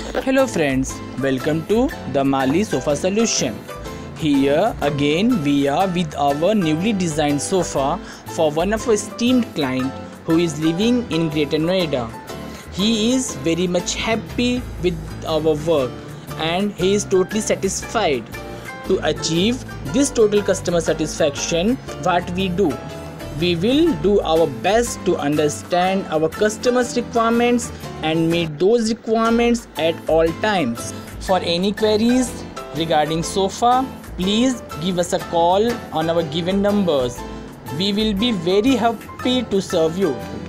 Hello friends, welcome to the Mali Sofa Solution. Here again we are with our newly designed sofa for one of our esteemed client who is living in Greater Noida. He is very much happy with our work and he is totally satisfied. To achieve this total customer satisfaction, what we do? We will do our best to understand our customers' requirements and meet those requirements at all times. For any queries regarding sofa, please give us a call on our given numbers. We will be very happy to serve you.